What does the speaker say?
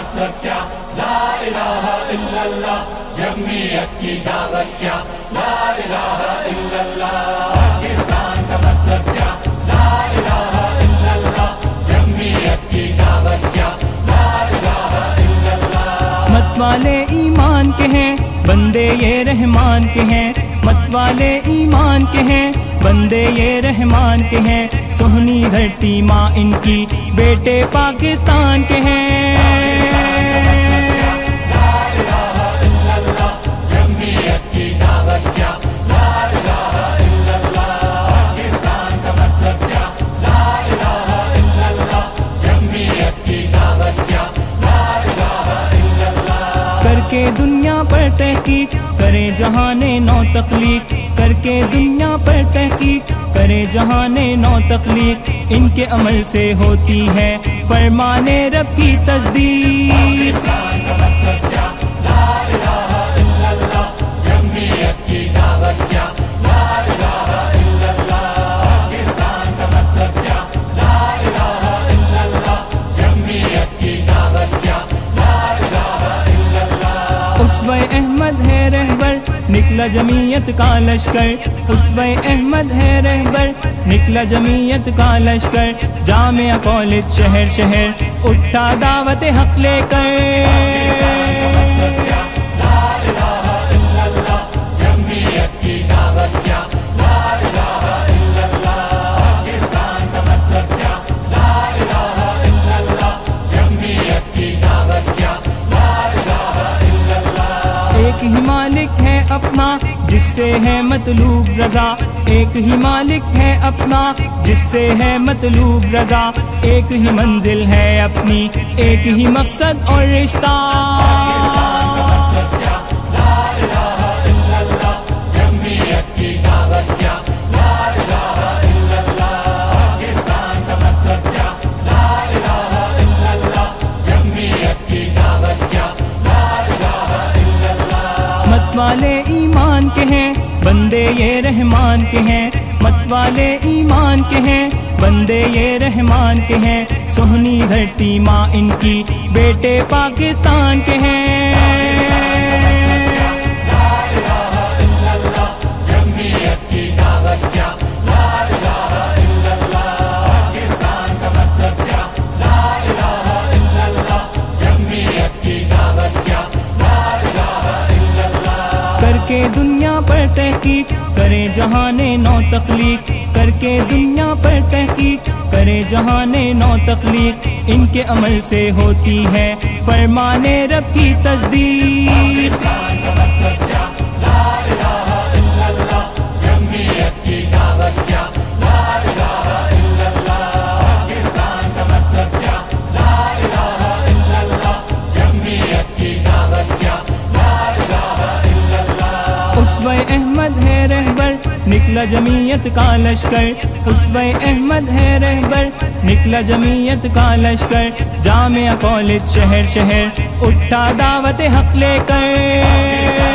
مطلب کیا، لا الہ الا اللہ، جمعیت کی دعوت کیا، لا الہ الا اللہ، پاکستان کا مطلب کیا، لا الہ الا اللہ، جمعیت کی دعوت کیا، لا الہ الا اللہ۔ مت والے ایمان کے ہیں بندے یہ رحمان کے ہیں، مت والے ایمان کے ہیں بندے یہ رحمان کے ہیں، سہنی دھرتی ماں ان کی بیٹے پاکستان کے ہیں۔ لا الہ الا اللہ، جمعیت کی دعوت کیا، لا الہ الا اللہ، پاکستان کا مطلب کیا، لا الہ الا اللہ، جمعیت کی دعوت کیا، لا الہ الا اللہ۔ کر کے دنیا پر تحقیق کرے جہان نو تخلیق، کر کے دنیا پر تحقیق کرے جہان نو تخلیق، ان کے عمل سے ہوتی ہے فرمان رب کی تصدیق۔ پاکستان کا مطلب کیا، لا الہ الا اللہ، جمعیت کی دعوت کیا، لا الہ الا اللہ، پاکستان کا مطلب کیا، لا الہ الا اللہ، جمعیت کی دعوت کیا، لا الہ الا اللہ۔ اسوہ احمد ہے رہبر نکلا جمعیت کا لشکر، اسوہ احمد ہے رہبر نکلا جمعیت کا لشکر، جامعہ کالج شہر شہر اٹھا دعوت حق لے کر۔ لا الہ الا اللہ، جمعیت کی دعوت کیا، لا الہ الا اللہ، پاکستان کا مطلب کیا، لا الہ الا اللہ، جمعیت کی دعوت کیا، لا الہ الا اللہ۔ ایک ہی مالک ہے اپنا جس سے ہے مطلوب رضا، ایک ہی مالک ہے اپنا جس سے ہے مطلوب رضا، ایک ہی منزل ہے اپنی ایک ہی مقصد اور رشتہ۔ لا الہ الا اللہ، جمعیت کی دعوت کیا، لا الہ الا اللہ، پاکستان کا مطلب کیا، لا الہ الا اللہ، جمعیت کی دعوت کیا، لا الہ الا اللہ۔ مت والے ایمان کے ہیں بندے یہ رحمان کے ہیں، مت والے ایمان کے ہیں بندے یہ رحمان کے ہیں، سہنی دھرتی ماں ان کی بیٹے پاکستان کے ہیں۔ لا الہ الا اللہ، جمعیت کی دعوت کیا، لا الہ الا اللہ، پاکستان کا مطلب کیا، لا الہ الا اللہ، جمعیت کی دعوت کیا، لا الہ الا اللہ۔ کر کے دنیا پر تحقیق کرے جہان نو تخلیق، کر کے دنیا پر تحقیق کرے جہان نو تخلیق، ان کے عمل سے ہوتی ہے فرمان رب کی تصدیق۔ پاکستان کا مطلب کیا، لا الہ الا اللہ، جمعیت کی دعوت کیا، لا الہ الا اللہ، پاکستان کا مطلب کیا، لا الہ الا اللہ، جمعیت کی دعوت کیا، لا الہ الا اللہ۔ اسوہ احمد ہے رہبر نکلا جمعیت کا لشکر، اسوہ احمد ہے رہبر نکلا جمعیت کا لشکر، جامعہ کالج شہر شہر اٹھا دعوت حق لے کر۔